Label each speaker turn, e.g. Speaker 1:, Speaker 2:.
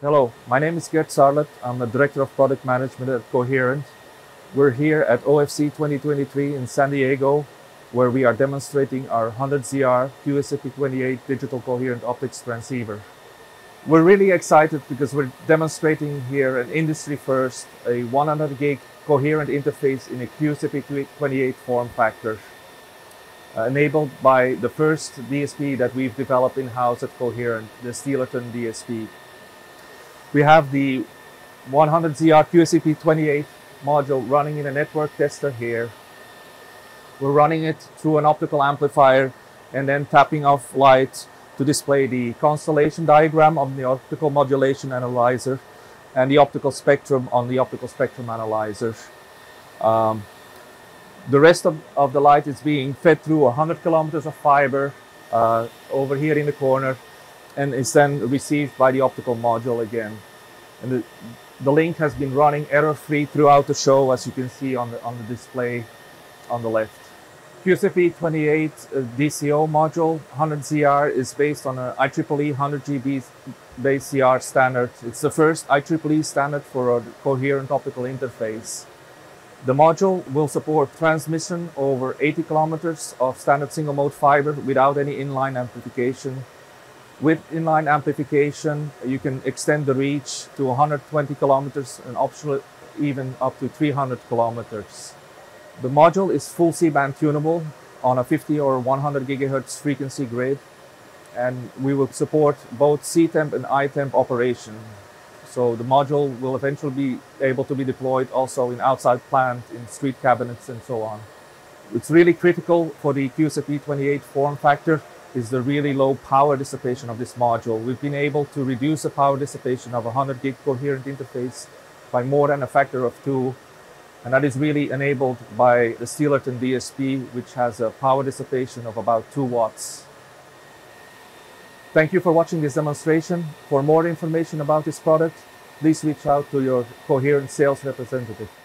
Speaker 1: Hello, my name is Gert Sarlet. I'm the Director of Product Management at Coherent. We're here at OFC 2023 in San Diego, where we are demonstrating our 100ZR QSFP28 digital coherent optics transceiver. We're really excited because we're demonstrating here an industry first, a 100 gig coherent interface in a QSFP28 form factor, enabled by the first DSP that we've developed in-house at Coherent, the Steelerton DSP. We have the 100ZR QSFP28 module running in a network tester here. We're running it through an optical amplifier and then tapping off light to display the constellation diagram of the optical modulation analyzer and the optical spectrum on the optical spectrum analyzer. The rest of the light is being fed through 100 kilometers of fiber over here in the corner, and is then received by the optical module again. And the link has been running error-free throughout the show, as you can see on the display on the left. QSFP28 DCO module 100ZR is based on an IEEE 100 Gbps ZR standard. It's the first IEEE standard for a coherent optical interface. The module will support transmission over 80 kilometers of standard single-mode fiber without any inline amplification. With inline amplification, you can extend the reach to 120 kilometers and optionally even up to 300 kilometers. The module is full C-band tunable on a 50 or 100 gigahertz frequency grid, and we will support both C-temp and I-temp operation. So the module will eventually be able to be deployed also in outside plant, in street cabinets, and so on. It's really critical for the QSFP28 form factor is the really low power dissipation of this module. We've been able to reduce the power dissipation of a 100 gig coherent interface by more than a factor of 2. And that is really enabled by the Steelerton DSP, which has a power dissipation of about 2 watts. Thank you for watching this demonstration. For more information about this product, please reach out to your Coherent sales representative.